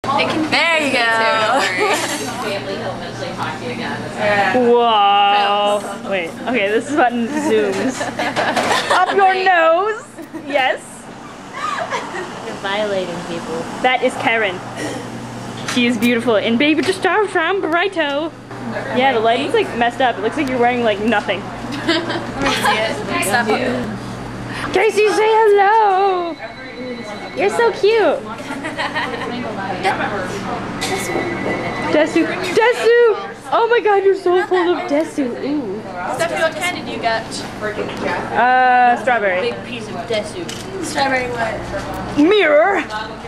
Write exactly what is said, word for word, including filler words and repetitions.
It can there you go. Family, he'll eventually talk to you again. Whoa. Wait. Okay, this button zooms. Up your nose. Yes. You're violating people. That is Karen. She is beautiful. And baby, just start from Burrito. Yeah, the lighting's like messed up. It looks like you're wearing like nothing. Let me see it. Stop. Casey, say hello. You're so cute. Desu. Desu. Oh my god, you're so full of Desu. Ooh. Stephanie, what candy do you got? Uh, strawberry. Big piece of desu. Strawberry what? Mirror.